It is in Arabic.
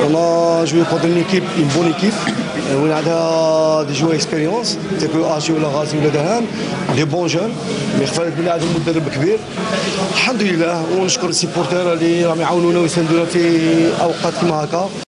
On a joué contre une bonne équipe. On a des joueurs expérience, تاع اشي ولا غازي ولا دهان، دي بون جون، مي خفالت بلي عندهم مدرب كبير. الحمد لله ونشكر السيبورتير اللي راهم يعاونونا ويساندونا في اوقات كيما هكا.